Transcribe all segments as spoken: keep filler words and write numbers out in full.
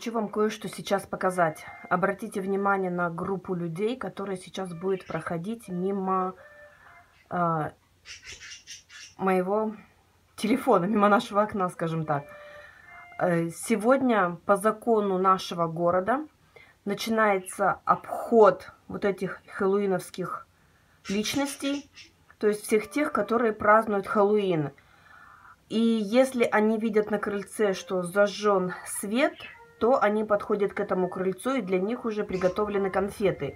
хочу вам кое-что сейчас показать. Обратите внимание на группу людей, которые сейчас будет проходить мимо э, моего телефона, мимо нашего окна, скажем так. Сегодня по закону нашего города начинается обход вот этих хэллоуиновских личностей, то есть всех тех, которые празднуют Хэллоуин. И если они видят на крыльце, что зажжен свет, то они подходят к этому крыльцу, и для них уже приготовлены конфеты.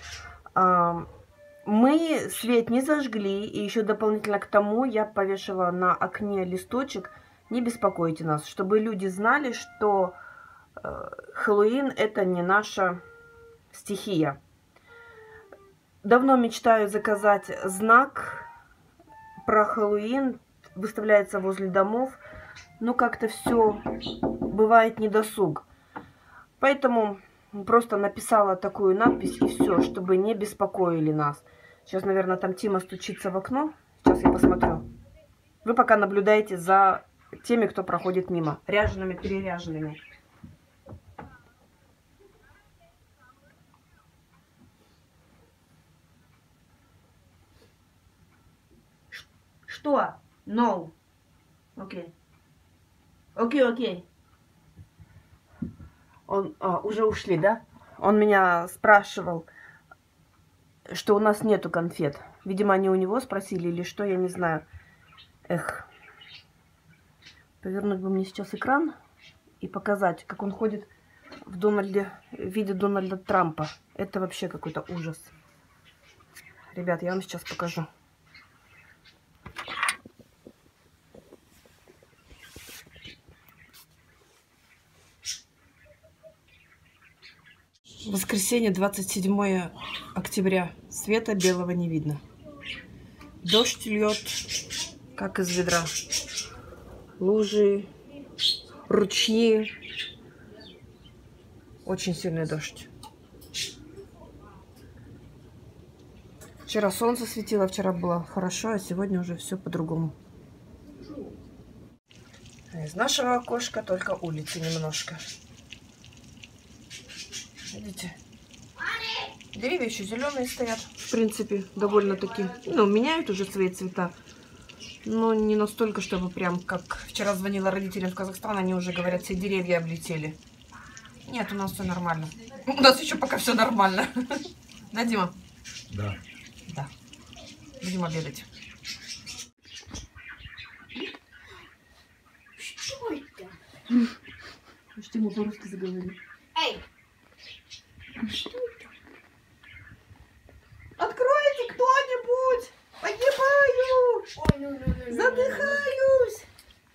Мы свет не зажгли, и еще дополнительно к тому я повешала на окне листочек: не беспокойте нас, чтобы люди знали, что Хэллоуин — это не наша стихия. Давно мечтаю заказать знак про Хэллоуин, выставляется возле домов, но как-то все бывает недосуг. Поэтому просто написала такую надпись, и все, чтобы не беспокоили нас. Сейчас, наверное, там Тима стучится в окно. Сейчас я посмотрю. Вы пока наблюдаете за теми, кто проходит мимо. Ряжеными, переряженными. Что? No. Окей. Окей, окей. Он а, уже ушли, да? Он меня спрашивал, что у нас нету конфет. Видимо, они у него спросили или что, я не знаю. Эх. Повернуть бы мне сейчас экран и показать, как он ходит в Дональде, в виде Дональда Трампа. Это вообще какой-то ужас. Ребят, я вам сейчас покажу. Воскресенье, двадцать седьмое октября. Света белого не видно. Дождь льет, как из ведра. Лужи, ручьи. Очень сильный дождь. Вчера солнце светило, вчера было хорошо, а сегодня уже все по-другому. Из нашего окошка только улицы немножко. Видите? Деревья еще зеленые стоят. В принципе, довольно-таки. Ну, меняют уже свои цвета. Но не настолько, чтобы прям, как вчера звонила родителям в Казахстан, они уже говорят, все деревья облетели. Нет, у нас все нормально. У нас еще пока все нормально. Да, Дима? Да. Да. Будем обедать. Что это? Почти мы по-русски заговорили. Эй! Что это? Откройте кто-нибудь! Погибаю! Ой, ну, ну, ну, Задыхаюсь!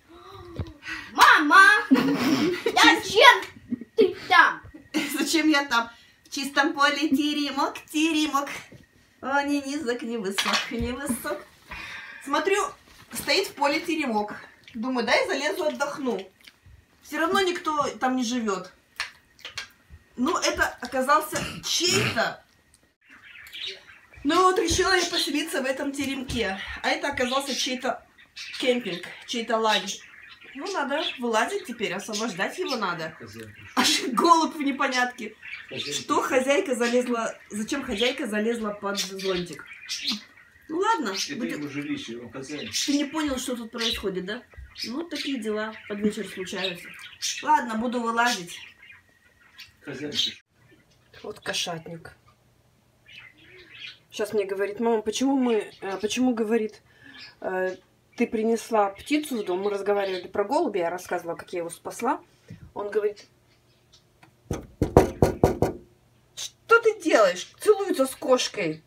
Мама! Зачем ты там? Зачем я там? В чистом поле теремок, теремок. О, не низок, не высок, не высок. Смотрю, стоит в поле теремок. Думаю, дай залезу, отдохну. Все равно никто там не живет. Ну, это оказался чей-то. Ну, вот решила я поселиться в этом теремке. А это оказался чей-то кемпинг, чей-то лагерь. Ну, надо вылазить теперь, освобождать его надо. Аж голубь в непонятке. Что хозяйка залезла... Зачем хозяйка залезла под зонтик? Ну, ладно. Это Будь... его жилище, он хозяин. Ты не понял, что тут происходит, да? Ну, такие дела под вечер случаются. Ладно, буду вылазить. Хозяин. Вот кошатник. Сейчас мне говорит: мама, почему мы... Почему, говорит, ты принесла птицу в дом? Мы разговаривали про голубя, я рассказывала, как я его спасла. Он говорит: что ты делаешь? Целуется с кошкой.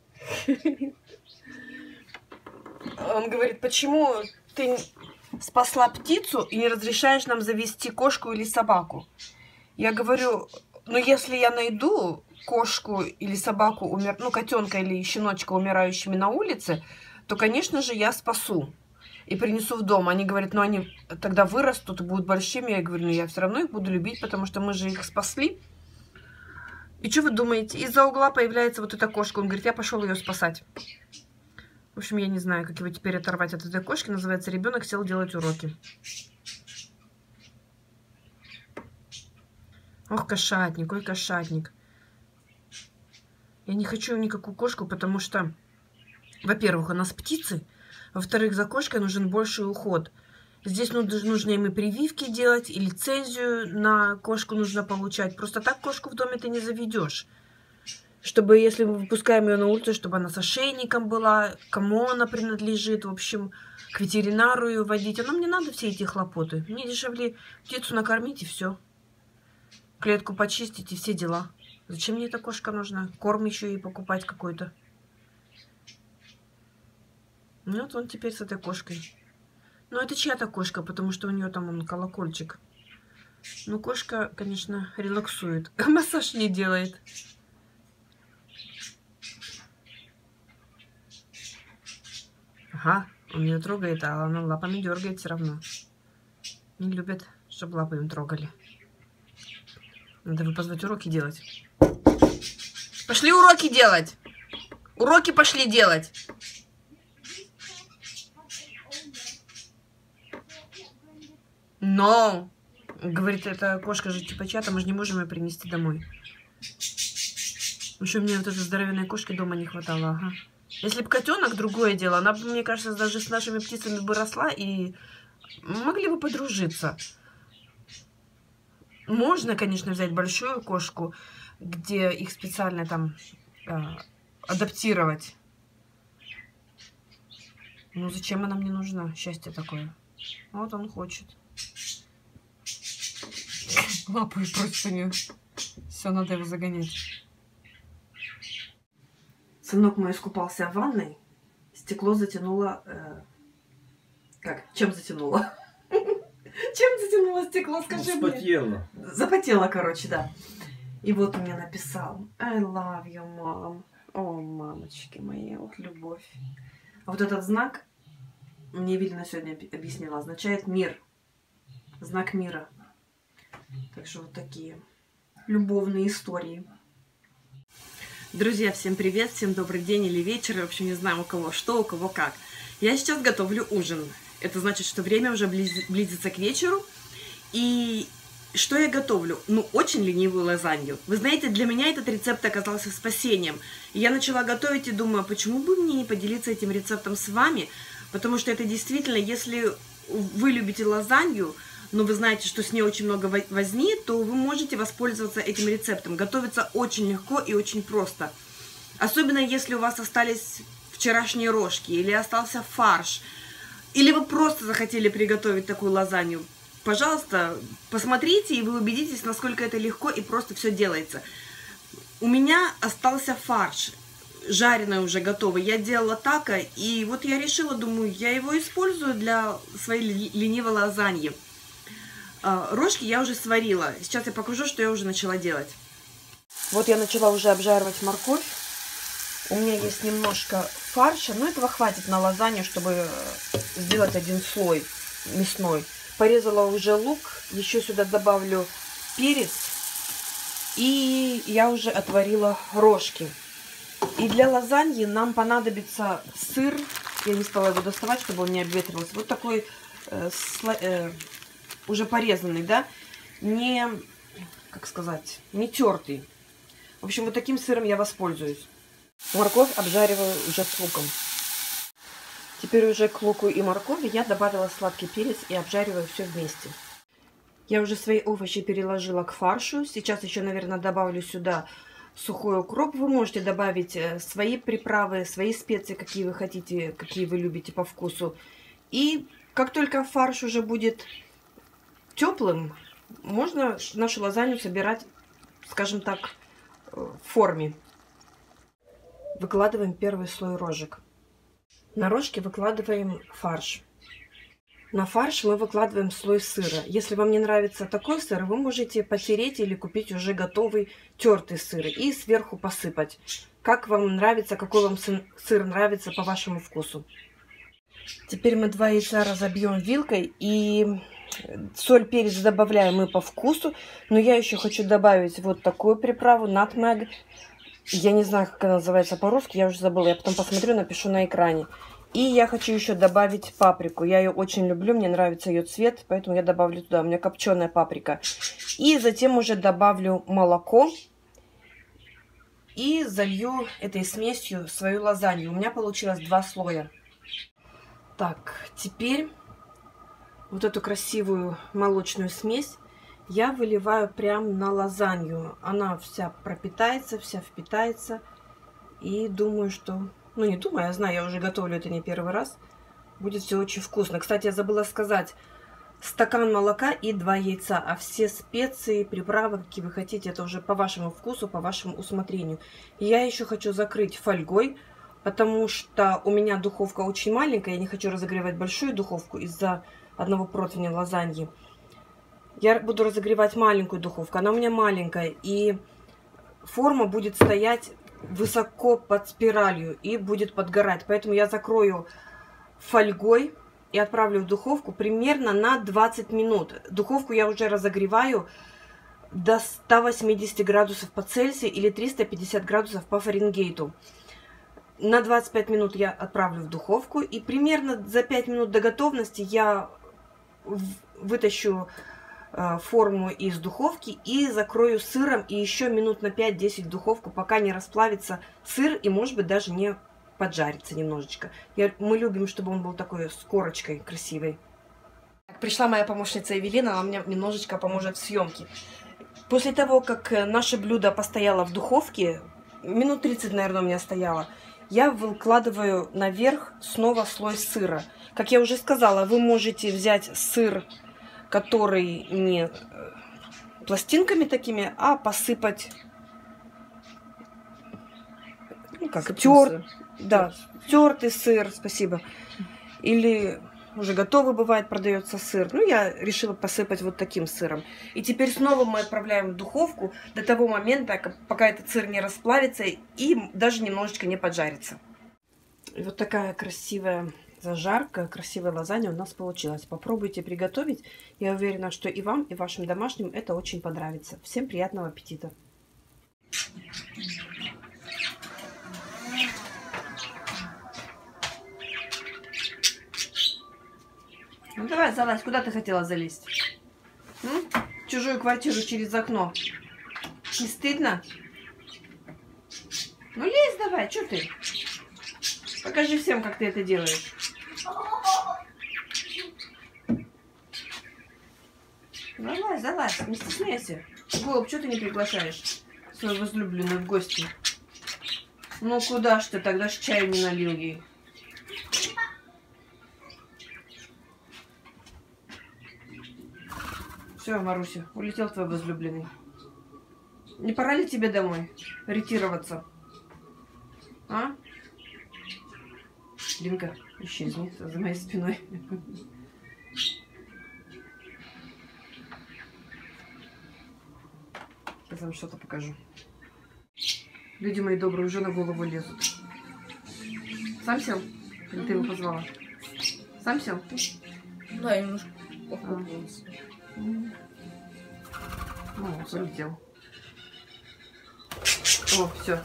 Он говорит: почему ты спасла птицу и не разрешаешь нам завести кошку или собаку? Я говорю: ну если я найду кошку или собаку, умер... ну котенка или щеночка умирающими на улице, то, конечно же, я спасу и принесу в дом. Они говорят: ну они тогда вырастут и будут большими. Я говорю: ну я все равно их буду любить, потому что мы же их спасли. И что вы думаете? Из-за угла появляется вот эта кошка. Он говорит: я пошел ее спасать. В общем, я не знаю, как его теперь оторвать от этой кошки. Называется: ребенок сел делать уроки. Ох, кошатник, ой, кошатник. Я не хочу никакую кошку, потому что, во-первых, у нас птицы, во-вторых, за кошкой нужен больший уход. Здесь нужно им и прививки делать, и лицензию на кошку нужно получать. Просто так кошку в доме ты не заведешь. Чтобы, если мы выпускаем ее на улицу, чтобы она с ошейником была, кому она принадлежит, в общем, к ветеринару ее водить. А нам не надо все эти хлопоты. Мне дешевле птицу накормить и все. Клетку почистить и все дела. Зачем мне эта кошка нужна? Корм еще и покупать какой-то. Ну вот он теперь с этой кошкой. Ну это чья-то кошка, потому что у нее там он колокольчик. Ну кошка, конечно, релаксует. Массаж не делает. Ага, он ее трогает, а она лапами дергает все равно. Не любят, чтобы лапы им трогали. Надо бы позвать уроки делать. Пошли уроки делать! Уроки пошли делать! Но, говорит, эта кошка же типа чья-то, мы же не можем ее принести домой. Еще мне вот этой здоровенной кошки дома не хватало, ага. Если бы котенок, другое дело, она бы, мне кажется, даже с нашими птицами бы росла и могли бы подружиться. Можно, конечно, взять большую кошку, где их специально там э, адаптировать. Ну зачем она мне нужна? Счастье такое. Вот он хочет. Лапы против нее. Все, надо его загонять. Сынок мой искупался в ванной. Стекло затянуло... Э, как? Чем затянуло? Чем затянуло стекло, скажи мне? Запотело. Запотело, короче, да. И вот он мне написал: I love you, mom. О, мамочки мои, вот любовь. А вот этот знак, мне Вильна сегодня объяснила, означает мир. Знак мира. Так что вот такие любовные истории. Друзья, всем привет, всем добрый день или вечер. В общем, не знаю, у кого что, у кого как. Я сейчас готовлю ужин. Это значит, что время уже близится к вечеру. И что я готовлю? Ну, очень ленивую лазанью. Вы знаете, для меня этот рецепт оказался спасением. И я начала готовить и думаю, почему бы мне не поделиться этим рецептом с вами? Потому что это действительно, если вы любите лазанью, но вы знаете, что с ней очень много возни, то вы можете воспользоваться этим рецептом. Готовится очень легко и очень просто. Особенно, если у вас остались вчерашние рожки или остался фарш. Или вы просто захотели приготовить такую лазанью. Пожалуйста, посмотрите, и вы убедитесь, насколько это легко и просто все делается. У меня остался фарш, жареный уже готовый. Я делала тако, и вот я решила, думаю, я его использую для своей ленивой лазаньи. Рожки я уже сварила. Сейчас я покажу, что я уже начала делать. Вот я начала уже обжаривать морковь. У меня есть немножко фарша, но этого хватит на лазанью, чтобы сделать один слой мясной. Порезала уже лук, еще сюда добавлю перец. И я уже отварила рожки. И для лазаньи нам понадобится сыр. Я не стала его доставать, чтобы он не обветрился. Вот такой э, сло, э, уже порезанный, да, не, как сказать, не тертый. В общем, вот таким сыром я воспользуюсь. Морковь обжариваю уже с луком. Теперь уже к луку и моркови я добавила сладкий перец и обжариваю все вместе. Я уже свои овощи переложила к фаршу. Сейчас еще, наверное, добавлю сюда сухой укроп. Вы можете добавить свои приправы, свои специи, какие вы хотите, какие вы любите по вкусу. И как только фарш уже будет теплым, можно нашу лазанью собирать, скажем так, в форме. Выкладываем первый слой рожек. На рожки выкладываем фарш. На фарш мы выкладываем слой сыра. Если вам не нравится такой сыр, вы можете потереть или купить уже готовый тертый сыр и сверху посыпать. Как вам нравится, какой вам сыр нравится по вашему вкусу. Теперь мы два яйца разобьем вилкой, и соль, перец добавляем мы по вкусу. Но я еще хочу добавить вот такую приправу, nutmeg. Я не знаю, как она называется по-русски, я уже забыла. Я потом посмотрю, напишу на экране. И я хочу еще добавить паприку. Я ее очень люблю, мне нравится ее цвет, поэтому я добавлю туда. У меня копченая паприка. И затем уже добавлю молоко. И залью этой смесью свою лазанью. У меня получилось два слоя. Так, теперь вот эту красивую молочную смесь я выливаю прямо на лазанью. Она вся пропитается, вся впитается. И думаю, что... Ну, не думаю, я знаю, я уже готовлю это не первый раз. Будет все очень вкусно. Кстати, я забыла сказать. Стакан молока и два яйца. А все специи, приправы, какие вы хотите, это уже по вашему вкусу, по вашему усмотрению. И я еще хочу закрыть фольгой, потому что у меня духовка очень маленькая. Я не хочу разогревать большую духовку из-за одного противня лазаньи. Я буду разогревать маленькую духовку. Она у меня маленькая. И форма будет стоять высоко под спиралью и будет подгорать. Поэтому я закрою фольгой и отправлю в духовку примерно на двадцать минут. Духовку я уже разогреваю до ста восьмидесяти градусов по Цельсию или триста пятьдесят градусов по Фаренгейту. На двадцать пять минут я отправлю в духовку. И примерно за пять минут до готовности я вытащу форму из духовки и закрою сыром и еще минут на пять-десять в духовку, пока не расплавится сыр и, может быть, даже не поджарится немножечко. Я, мы любим, чтобы он был такой с корочкой красивой. Пришла моя помощница Евелина, она мне немножечко поможет в съемке. После того, как наше блюдо постояло в духовке, минут тридцать, наверное, у меня стояло, я выкладываю наверх снова слой сыра. Как я уже сказала, вы можете взять сыр, который не пластинками такими, а посыпать, ну как, тер, да, тертый сыр, спасибо. Или уже готовый бывает, продается сыр. Ну, я решила посыпать вот таким сыром. И теперь снова мы отправляем в духовку до того момента, пока этот сыр не расплавится и даже немножечко не поджарится. И вот такая красивая зажарка, красивая лазанья у нас получилась. Попробуйте приготовить. Я уверена, что и вам, и вашим домашним это очень понравится. Всем приятного аппетита! Ну давай, залазь. Куда ты хотела залезть? М? В чужую квартиру через окно. Не стыдно? Ну лезь давай, что ты? Покажи всем, как ты это делаешь. Залазь, залазь, не стесняйся. Голубь, что ты не приглашаешь свою возлюбленную в гости? Ну куда ж ты тогда ж чаю не налил ей? Все, Маруся, улетел твой возлюбленный. Не пора ли тебе домой ретироваться? А? Линка, исчезни за моей спиной. Сейчас вам что-то покажу. Люди мои добрые уже на голову лезут. Сам сел? Или ты его позвала? Сам сел? Да, немножко. А. Ну, залетел. О, все.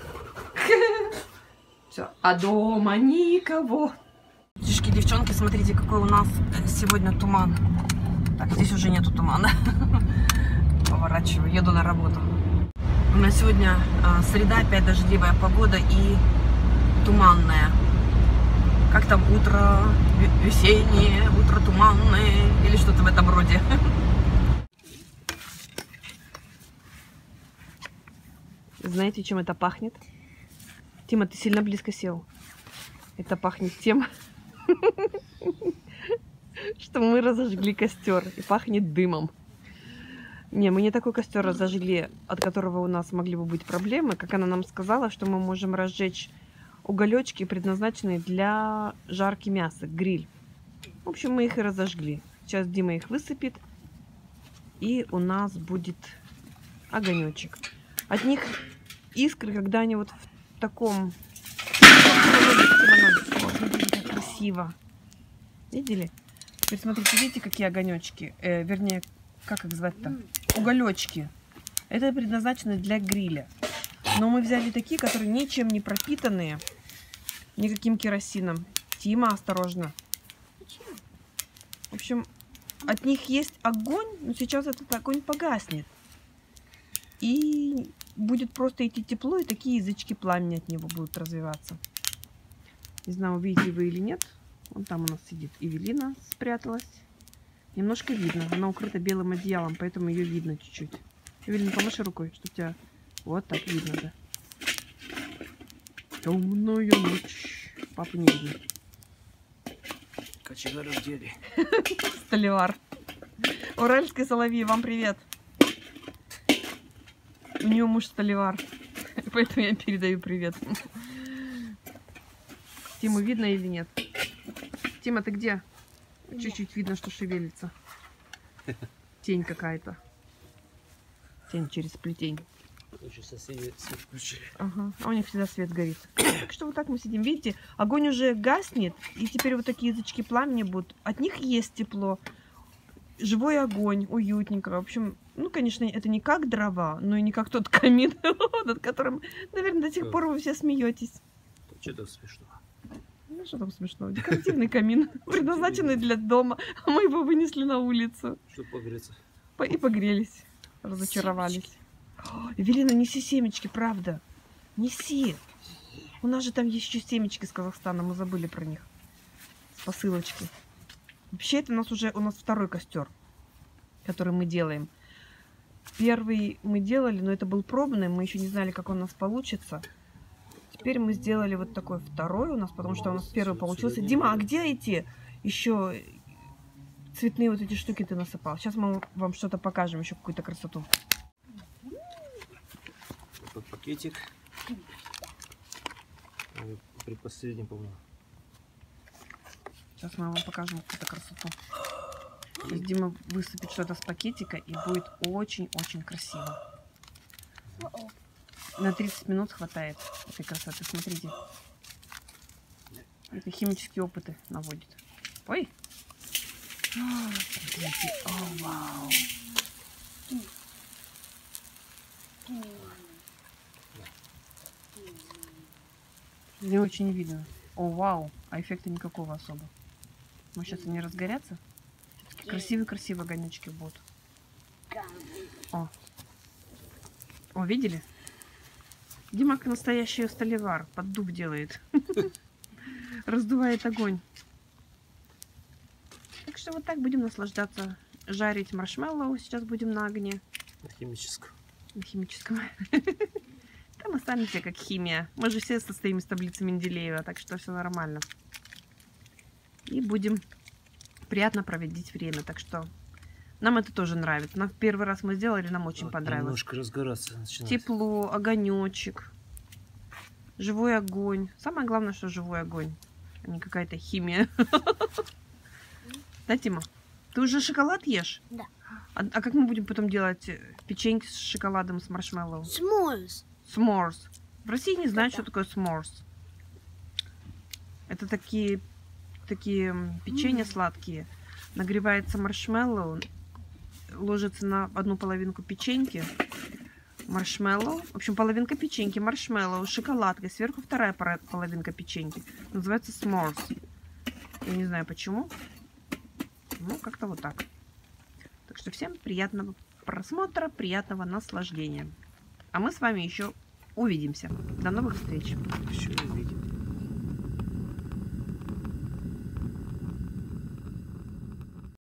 Все. А дома никого. Девчонки, девчонки, смотрите, какой у нас сегодня туман. Так, здесь уже нету тумана. Поворачиваю, еду на работу. У меня сегодня а, среда, опять дождливая погода и туманная. Как там утро весеннее, утро туманное или что-то в этом роде. Знаете, чем это пахнет? Тима, ты сильно близко сел. Это пахнет тем, что мы разожгли костер. И пахнет дымом. Не, мы не такой костер разожгли, от которого у нас могли бы быть проблемы. Как она нам сказала, что мы можем разжечь уголечки, предназначенные для жарки мяса, гриль. В общем, мы их и разожгли. Сейчас Дима их высыпет. И у нас будет огонечек. От них искры, когда они вот в таком... Как красиво. Видели? Теперь смотрите, видите, какие огонечки? Э, вернее, как их звать-то? Уголечки. Это предназначено для гриля. Но мы взяли такие, которые ничем не пропитанные. Никаким керосином. Тима, осторожно. В общем, от них есть огонь, но сейчас этот огонь погаснет. И будет просто идти тепло, и такие язычки пламени от него будут развиваться. Не знаю, увидите вы или нет. Вон там у нас сидит Эвелина, спряталась. Немножко видно. Она укрыта белым одеялом, поэтому ее видно чуть-чуть. Эвелина, помаши рукой, чтобы тебя вот так видно, да. Темная ночь. Папу не видно. Кочегары в деле. Столивар. Уральский соловей, вам привет. У нее муж столивар, поэтому я передаю привет. Тиму видно или нет? Тима, ты где? Чуть-чуть видно, что шевелится. Тень какая-то. Тень через плетень. Лучше соседи свет включили. Ага. А у них всегда свет горит. Так что вот так мы сидим. Видите, огонь уже гаснет, и теперь вот такие язычки пламени будут. От них есть тепло. Живой огонь, уютненько. В общем, ну, конечно, это не как дрова, но и не как тот камин, над которым, наверное, до сих пор вы все смеетесь. Что там смешно? Ну, что там смешного? Декоративный камин, предназначенный для дома, а мы его вынесли на улицу. Чтобы погреться. И погрелись, разочаровались. О, Эвелина, неси семечки, правда. Неси. У нас же там есть еще семечки из Казахстана, мы забыли про них. С посылочки. Вообще, это у нас уже у нас второй костер, который мы делаем. Первый мы делали, но это был пробный, мы еще не знали, как он у нас получится. Теперь мы сделали вот такой второй у нас, потому что у нас первый получился. Дима, а где эти еще цветные вот эти штуки ты насыпал? Сейчас мы вам что-то покажем, еще какую-то красоту. Этот пакетик. При последнем, по-моему. Сейчас мы вам покажем какую-то красоту. Сейчас Дима высыпет что-то с пакетика, и будет очень-очень красиво. На тридцать минут хватает этой красоты. Смотрите. Это химические опыты наводит. Ой! О, смотрите. О, вау! Не очень видно. О, вау! А эффекта никакого особо. Ну, сейчас они разгорятся. Красивые-красивые огонечки будут. О. О, видели? Дима как настоящий столивар. Поддув делает. Раздувает огонь. Так что вот так будем наслаждаться. Жарить маршмеллоу сейчас будем на огне. На химическом. На химическом. Там останемся как химия. Мы же все состоим из таблицы Менделеева, так что все нормально. И будем приятно проводить время. Так что нам это тоже нравится. Нам первый раз мы сделали, нам очень Вот понравилось. Немножко разгораться начинает. Тепло, огонечек, живой огонь. Самое главное, что живой огонь, а не какая-то химия. Да, Тима? Ты уже шоколад ешь? Да. А, а как мы будем потом делать печеньки с шоколадом, с маршмеллоу? S'mores. S'mores. В России не знают, Это. что такое s'mores. Это такие, такие печенья mm. сладкие. Нагревается маршмеллоу, ложится на одну половинку печеньки, маршмеллоу. В общем, половинка печеньки, маршмеллоу, шоколадка. Сверху вторая половинка печеньки. Называется s'mores. Я не знаю почему. Ну, как-то вот так. Так что всем приятного просмотра, приятного наслаждения. А мы с вами еще увидимся. До новых встреч. Еще увидим.